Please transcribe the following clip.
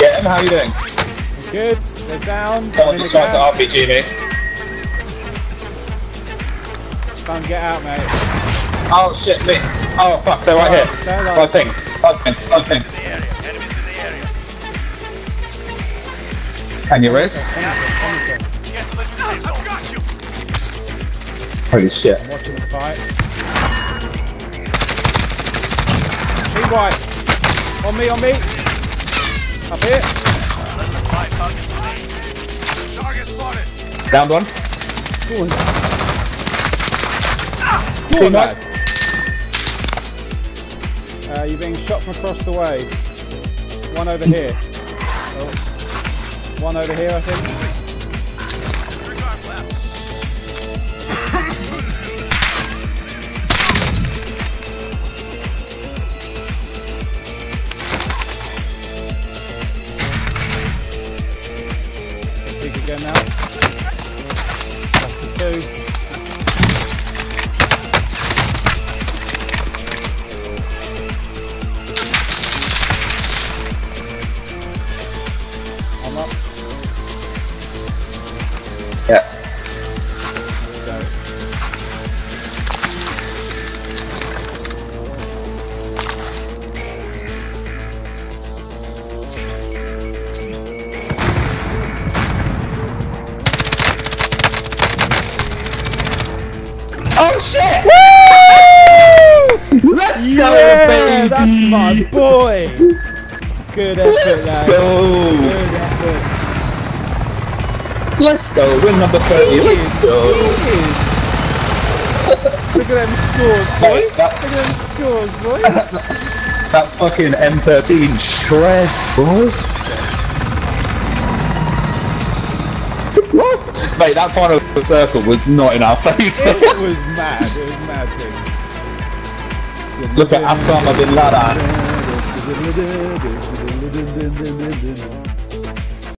Get him, how are you doing? Good, they're down. Someone just tried to RPG me. Can't get out, mate. Oh shit, me. Oh fuck, they're right here. 5 ping. 5 ping. 5 ping. Can you res? Holy shit. I'm watching them fight. Be white. On me, on me. Up here. Down one. Go on. Team white. You're being shot from across the way. One over here. Oh. One over here, I think. Big again now. That's the 2. I'm up. Yeah. Go. Oh shit! Woo! Let's go, baby! That's my boy! Good effort, Let's lad. go! Good effort. Let's go, win number 30, let's go! Look at them scores, boy! Mate, Look at them scores, boy! that fucking M13 shreds, boy! What? Mate, that final circle was not in our favour. It was mad, it was mad thing. Look at Osama bin Laden.